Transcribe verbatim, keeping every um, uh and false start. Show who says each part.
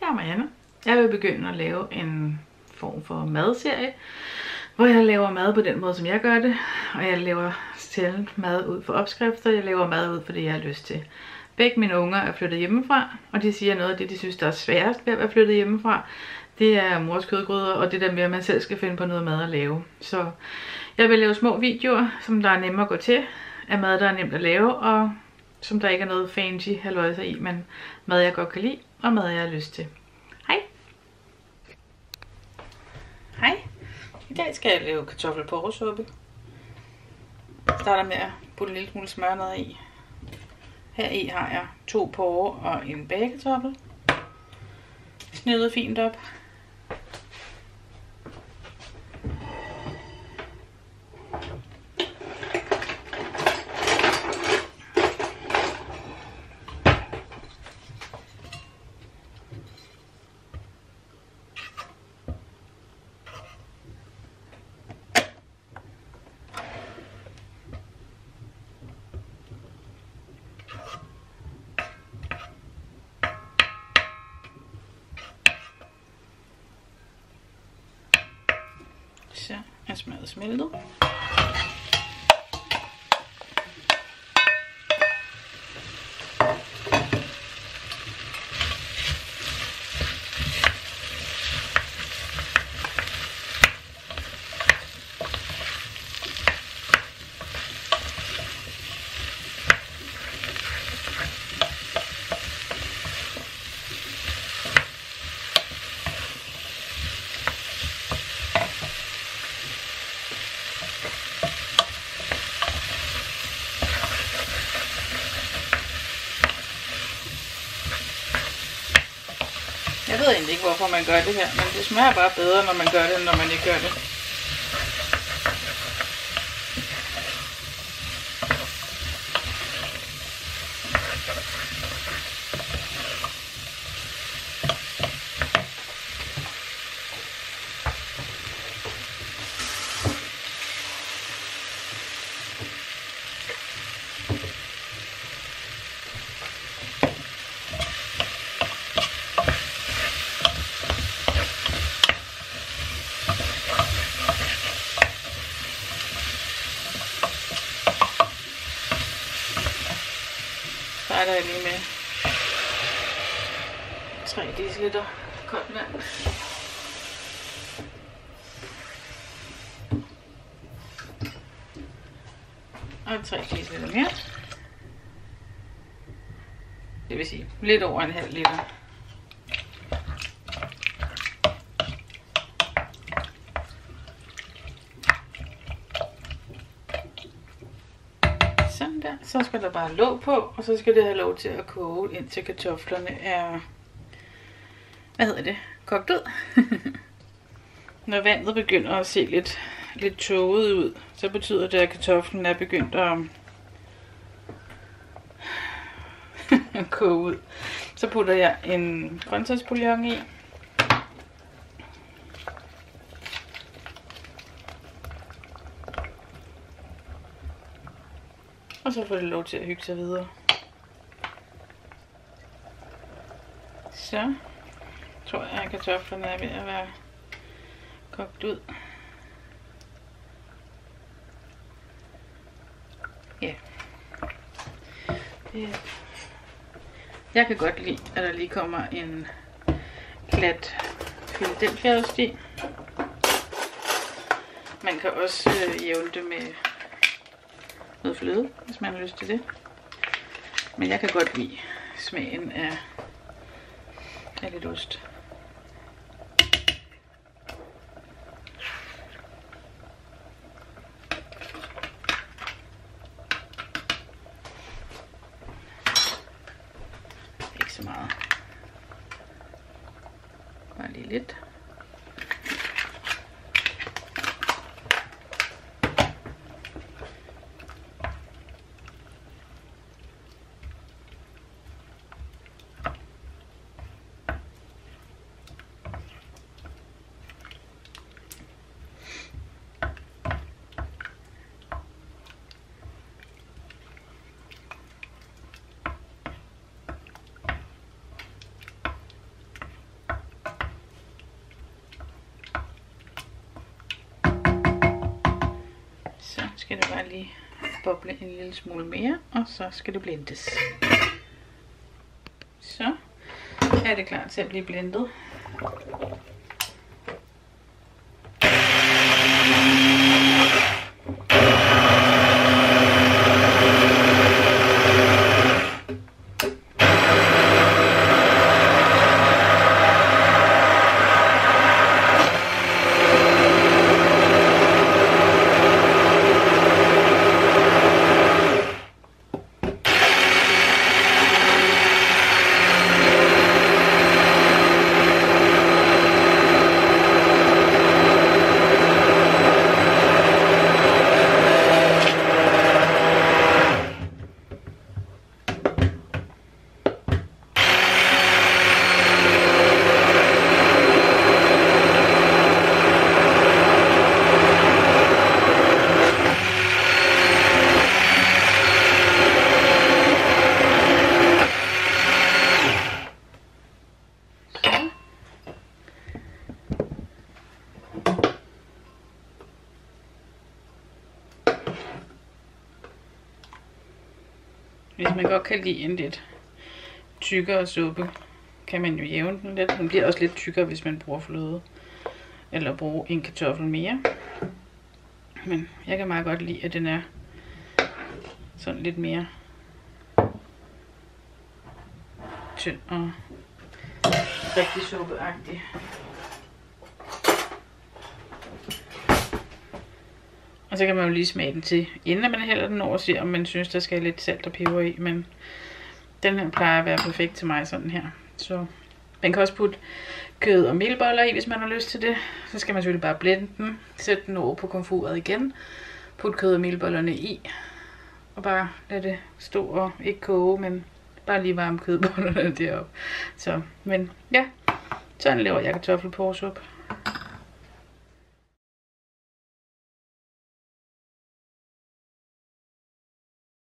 Speaker 1: Jeg er Marianne. Jeg vil begynde at lave en form for madserie, hvor jeg laver mad på den måde, som jeg gør det. Og jeg laver sjældent mad ud for opskrifter. Jeg laver mad ud for det, jeg har lyst til. Begge mine unger er flyttet hjemmefra, og de siger noget af det, de synes, der er sværest ved at være flyttet hjemmefra. Det er mors kødgryder, og det der med, at man selv skal finde på noget mad at lave. Så jeg vil lave små videoer, som der er nemme at gå til, af mad, der er nemt at lave, og som der ikke er noget fancy halløjser i, men mad, jeg godt kan lide, og mad, jeg har lyst til. Hej! Hej! I dag skal jeg lave kartoffelporresuppe. Jeg starter med at putte en lille smule smør ned i. Her i har jeg to porre og en bagekartoffel. Snedet fint op. Så er smøret smeltet. Jeg ved egentlig ikke, hvorfor man gør det her, men det smager bare bedre, når man gør det, end når man ikke gør det. Så er der lige med tre deciliter koldt vand. Og tre deciliter mere. Det vil sige lidt over en halv liter. Sådan der. Så skal der bare låg på, og så skal det have lov til at koge, indtil kartoflerne er, hvad hedder det, kogt ud. Når vandet begynder at se lidt, lidt tåget ud, så betyder det, at kartoflen er begyndt at koge ud. Så putter jeg en grøntsagsbouillon i. Og så får det lov til at hygge sig videre. Så tror jeg, at kartoflerne er ved at være kogt ud. Ja. Det. Jeg kan godt lide, at der lige kommer en glat Philadelphia-ost i. Man kan også øh, jævne det med noget fløde, hvis man har lyst til det. Men jeg kan godt lide smagen af, af lidt ost. Ikke så meget. Bare lige lidt. skal det bare lige boble en lille smule mere, og så skal det blendes. Så er det klar til at blive blendet. Hvis man godt kan lide en lidt tykkere suppe, kan man jo jævne den lidt. Den bliver også lidt tykkere, hvis man bruger fløde. Eller bruger en kartoffel mere. Men jeg kan meget godt lide, at den er sådan lidt mere tynd og rigtig suppeagtig. Og så kan man jo lige smage den til, inden man hælder den over, og se om man synes, der skal lidt salt og peber i. Men den her plejer at være perfekt til mig sådan her. Så man kan også putte kød og melboller i, hvis man har lyst til det. Så skal man selvfølgelig bare blende den, sætte den over på komfuret igen, putte kød og melbollerne i, og bare lade det stå og ikke koge, men bare lige varme kødbollerne deroppe. Så, men ja, sådan laver jeg kartoffelporsuppe.